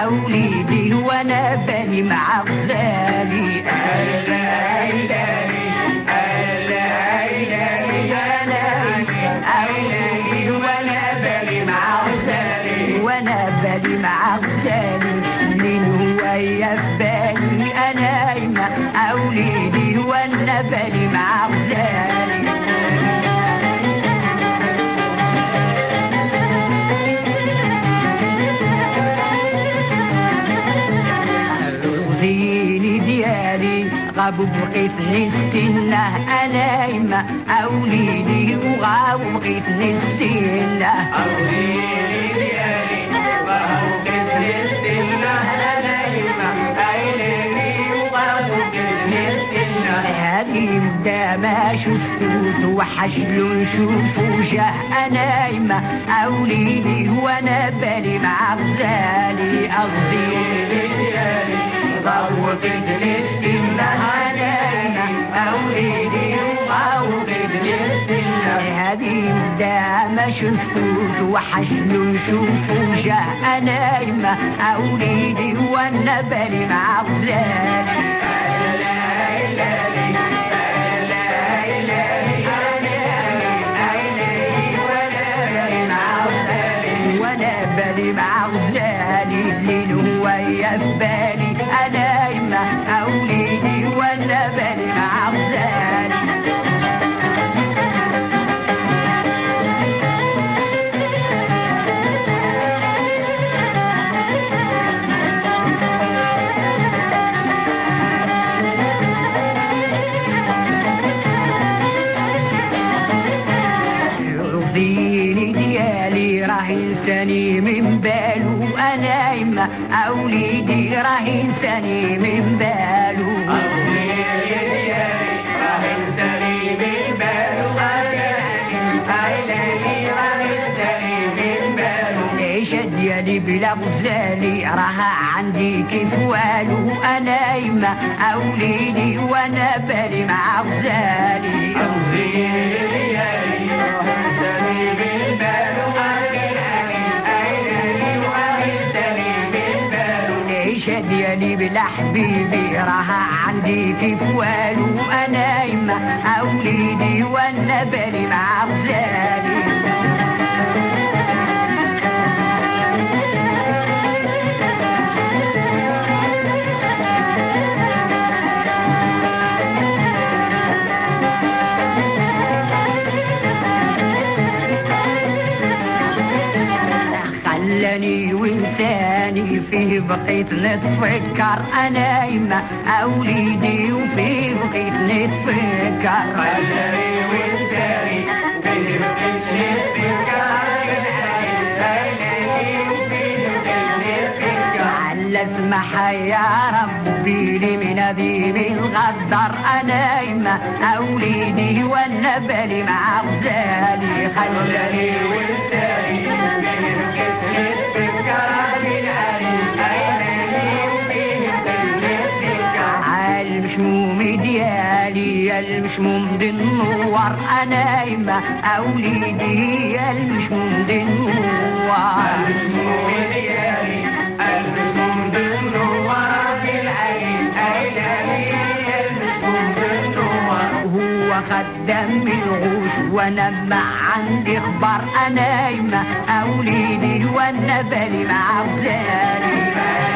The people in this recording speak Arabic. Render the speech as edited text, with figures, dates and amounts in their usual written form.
أوليدي وأنا بالي مع غزالي. وانا بالي مع غزالي من هو يبالي انا نايمة اوليدي وانا بالي مع غزالي. الرزيني ديالي غابوا بقيت نستناه انا نايمة اوليدي وغابوا بقيت نستناه. هذه مدى ما شفتو توحش له نشوفو جاه انا نايمة اوليدي وانا بالي مع غزالي. اغزيلي ديالي ضوقت نستنى انا نايمة اوليدي وضوقت نستنى. هذه مدى ما شفتو توحش له نشوفو جاه انا نايمة اوليدي وانا بالي مع غزالي. بالي مع غزالي الليل هو يبالي انا نايمة اوليدي وانا بالي مع غزالي. رضيني ديالي راه انساني من بالو انا نايمة اوليدي راه انساني من بالو. رضيني ديالي راه انساني من بالو اوليدي راه انساني من بالو. العيشة ديالي بلا غزالي راها عندي كيف والو انا نايمة اوليدي وانا بالي مع غزالي. رضيني ديالي راه انساني من بالو العيشة ديالي بلا حبيبي راها عندي كيف والو انا نايمة اوليدي وانا بالي مع غزالي. خلاني وانساني فيه بقيت نتفكر انا نايمة اوليدي وفيه بقيت نتفكر. خلاني وانساني فيه بقيت نتفكر على اسمح يا ربي لي من ابيب الغدر انا نايمة اوليدي وانا بالي مع غزالي. خلاني وانساني المشموم ديالي يا المشموم دي النور انا نايمة اوليدي يا المشموم دي النور. المشموم ديالي المشموم دي النور في العين ايلاني يا المشموم دي النور. هو خدام الغوش وانا ما عندي اخبار انا نايمة اوليدي وانا بالي مع غزالي.